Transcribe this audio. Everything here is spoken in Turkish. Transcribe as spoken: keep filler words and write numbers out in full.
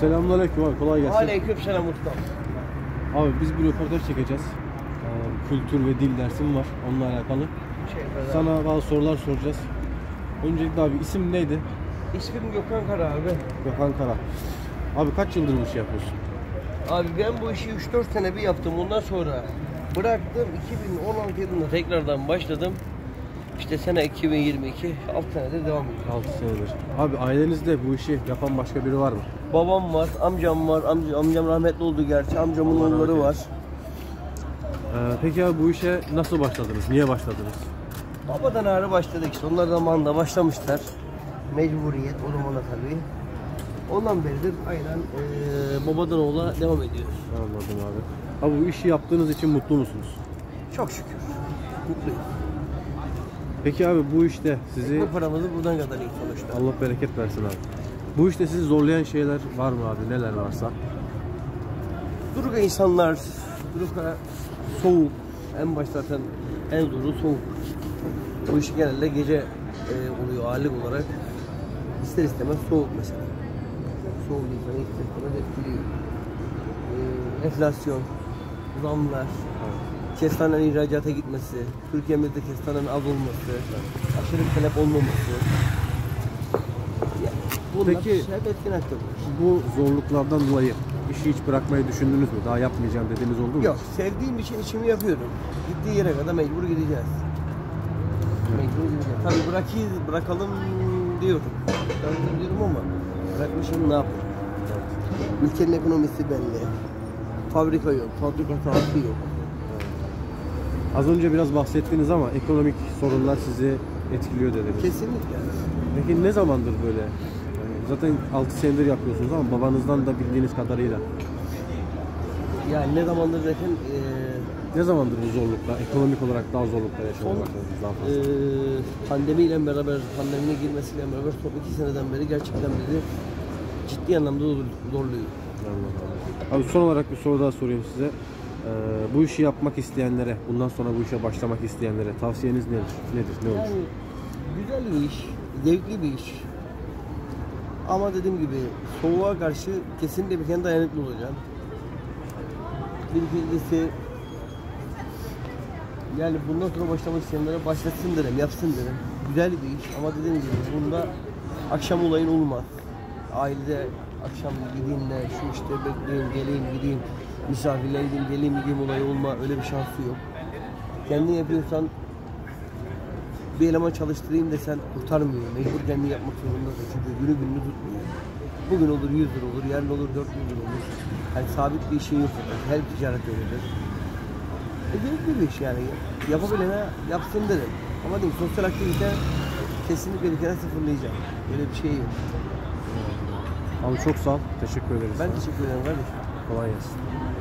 Selamünaleyküm abi, kolay gelsin. Aleykümselam ustam. Abi biz bir röportaj çekeceğiz. Ee, kültür ve dil dersim var onunla alakalı. Şey Sana bazı sorular soracağız. Öncelikle abi isim neydi? İsmim Gökhan Kara abi. Gökhan Kara. Abi kaç yıldır bu işi yapıyorsun? Abi ben bu işi üç dört sene bir yaptım. Ondan sonra bıraktım. iki bin on altı yılında tekrardan başladım. İşte sene iki bin yirmi iki, altı senedir devam ediyor. altı senedir. Abi ailenizde bu işi yapan başka biri var mı? Babam var, amcam var. Amca, amcam rahmetli oldu gerçi. Amcamın oğulları var. Ee, peki abi bu işe nasıl başladınız? Niye başladınız? Babadan ağrı başladık işte. Onlar zamanında başlamışlar. Mecburiyet o zamana tabii. Ondan beridir aynen ee, babadan oğula devam ediyoruz. Anladım abi. Abi bu işi yaptığınız için mutlu musunuz? Çok şükür. Mutluyum. Peki abi bu işte sizi... Bu paramızı buradan kadar iyi sonuçta. Allah bereket versin abi. Bu işte sizi zorlayan şeyler var mı abi? Neler varsa? Durga insanlar, Durga soğuk. En başta zaten en zoru soğuk. Bu iş genelde gece e, oluyor ağırlık olarak. İster istemez soğuk mesela. Soğuk insanı ister istemez etkiliyor. E, enflasyon, zamlar, kestanenin ihracata gitmesi, Türkiye'mizde kestanenin az olması, aşırı talep olmaması. Yani bunlar Peki hep etkin aktör. bu zorluklardan dolayı işi hiç bırakmayı düşündünüz mü? Daha yapmayacağım dediğiniz oldu mu? Yok, sevdiğim için işimi yapıyorum. Gittiği yere kadar mecbur gideceğiz. Mecbur gideceğiz. Tabii bırakayım, bırakalım diyorum. Bırakalım diyorum ama bırakmışım ne yapayım? Ülkenin ekonomisi belli. Fabrika yok, fabrika sahası yok. Az önce biraz bahsettiniz ama ekonomik sorunlar sizi etkiliyor dediniz. Kesinlikle. Peki ne zamandır böyle? Yani zaten altı senedir yapıyorsunuz ama babanızdan da bildiğiniz kadarıyla. Yani ne zamandır derken ee, Ne zamandır bu zorluklar, ekonomik olarak daha zorluklar yaşamaya başladınız daha fazla? ee, pandemiyle beraber, pandeminin girmesiyle beraber son iki seneden beri gerçekten bizi ciddi anlamda zorluyor. Abi son olarak bir soru daha sorayım size. Ee, bu işi yapmak isteyenlere, bundan sonra bu işe başlamak isteyenlere tavsiyeniz nedir? Nedir? Ne olur? Yani güzel bir iş, zevkli bir iş. Ama dediğim gibi soğuğa karşı kesinlikle bir kere dayanıklı olacaksın. Bir ikincisi yani bundan sonra başlamak isteyenlere başlasın derim, yapsın derim. Güzel bir iş ama dediğim gibi bunda akşam olayın olmaz. Ailede akşam gideyim de şu işte bekleyeyim, geleyim, gideyim, misafirler gideyim, geleyim, gideyim olayı olma, öyle bir şansı yok. Kendin yapıyorsan bir eleman çalıştırayım desen kurtarmıyor. Mecbur kendini yapmak zorundasın çünkü günü gününü tutmuyor. Bugün olur yüz lira olur, yarın olur dört yüz lira olur. Yani sabit bir işin yok. Her ticaret öyledir. E büyük bir iş yani. Yapabilene yapsın derim. Ama değil, sosyal aktivite kesinlikle bir kere sıfırlayacağım. Böyle bir şey yok. Abi çok sağ ol. Teşekkür ederiz. Ben teşekkür ederim kardeşim. Kolay gelsin.